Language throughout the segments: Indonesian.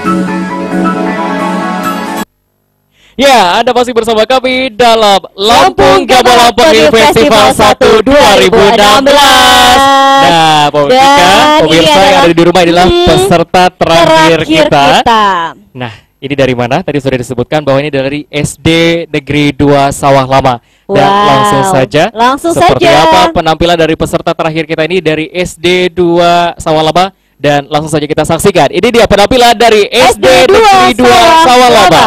Ya, Anda masih bersama kami dalam Lampung Gabah Lampung Festival 1 2016. Nah, pemirsa yang ada di rumah adalah peserta terakhir kita. Nah, ini dari mana? Tadi sudah disebutkan bahwa ini dari SD Negeri 2 Sawah Lama. Dan langsung saja, seperti apa penampilan dari peserta terakhir kita ini dari SD 2 Sawah Lama. Dan langsung saja kita saksikan. Ini dia penampilan dari SD Negeri 2 Sawah Lama.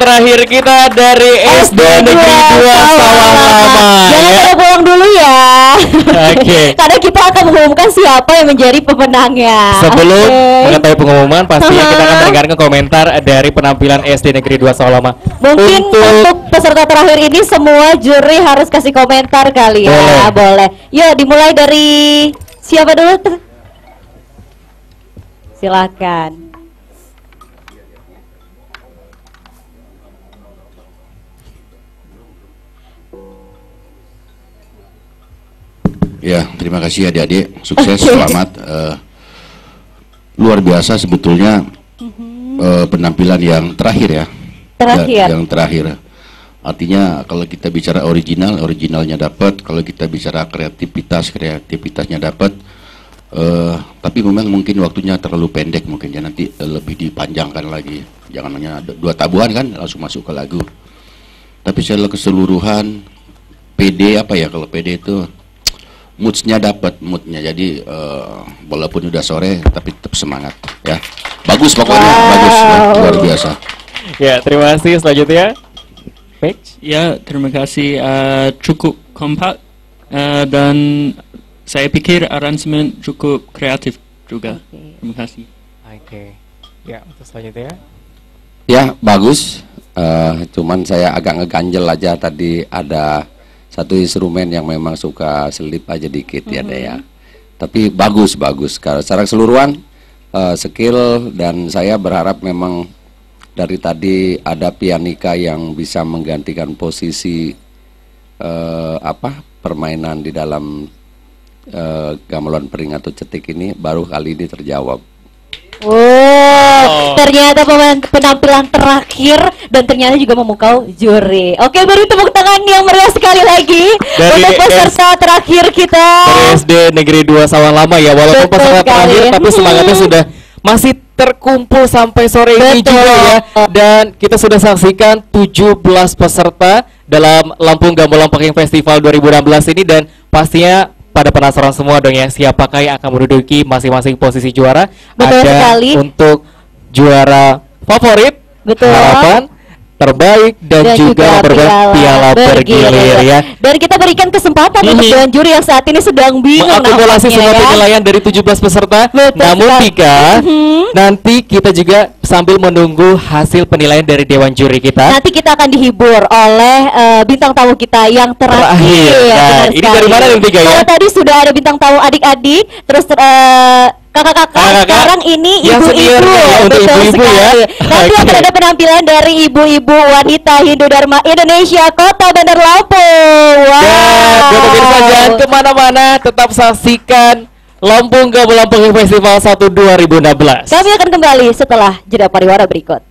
terakhir kita dari SD Negeri 2 Sawah Lama. Jangan pada pulang dulu ya. Oke. Karena kita akan mengumumkan siapa yang menjadi pemenangnya. Sebelum mengetahui pengumuman, pastinya kita akan mendengarkan komentar dari penampilan SD Negeri 2 Sawah Lama. Mungkin untuk peserta terakhir ini semua juri harus kasih komentar kali ya. Boleh. Yuk dimulai dari siapa dulu? Silakan. Ya, terima kasih adik-adik, sukses, selamat. Luar biasa sebetulnya penampilan yang terakhir ya. Yang terakhir. Artinya kalau kita bicara originalnya dapat. Kalau kita bicara kreativitasnya dapat. Tapi memang mungkin waktunya terlalu pendek mungkin ya, nanti lebih dipanjangkan lagi. Jangan hanya 2 tabuhan kan langsung masuk ke lagu. Tapi secara keseluruhan PD apa ya, kalau PD itu moodnya dapat jadi walaupun udah sore tapi tetap semangat ya. Bagus pokoknya, bagus ya, luar biasa. Ya, terima kasih. Selanjutnya ya, terima kasih, cukup kompak dan saya pikir aransemen cukup kreatif juga. Terima kasih. Oke. Ya, untuk selanjutnya. Ya, bagus. Cuman saya agak ngeganjel aja tadi ada satu instrumen yang memang suka selip aja dikit ya deh ya. Tapi bagus. Karena secara keseluruhan skill, dan saya berharap memang dari tadi ada pianika yang bisa menggantikan posisi permainan di dalam gamelan pering atau cetik ini baru kali ini terjawab. Ternyata penampilan terakhir dan ternyata juga memukau juri. Oke, beri tepuk tangan yang meriah sekali lagi untuk peserta terakhir kita dari SD Negeri 2 Sawah Lama ya. Walaupun peserta terakhir tapi semangatnya sudah masih terkumpul sampai sore ini juga ya. Dan kita sudah saksikan 17 peserta dalam Lampung Gamelan Packing Festival 2016 ini, dan pastinya pada penasaran semua dong ya, siapakah yang akan menduduki masing-masing posisi juara. Betul ada sekali. Untuk juara favorit, harapan terbaik, dan juga memperebutkan piala bergilir ya. Dan kita berikan kesempatan untuk dewan juri yang saat ini sedang bingung mengakumulasi semua penilaian dari 17 peserta. Namun Tika, nanti kita juga sambil menunggu hasil penilaian dari dewan juri kita. Nanti kita akan dihibur oleh bintang tamu kita yang terakhir. Nah, ini dari mana nih Tika ya? Kalau tadi sudah ada bintang tamu adik-adik, terus kakak-kakak, sekarang ini ibu-ibu ya, untuk ibu-ibu ya. Nanti akan ada penampilan dari ibu-ibu wanita Hindu Dharma Indonesia Kota Bandar Lampung. Dan buat pemirsa jangan kemana-mana, tetap saksikan Lampung Gamelan Packing Festival 1 2016. Kami akan kembali setelah jeda pariwara berikut.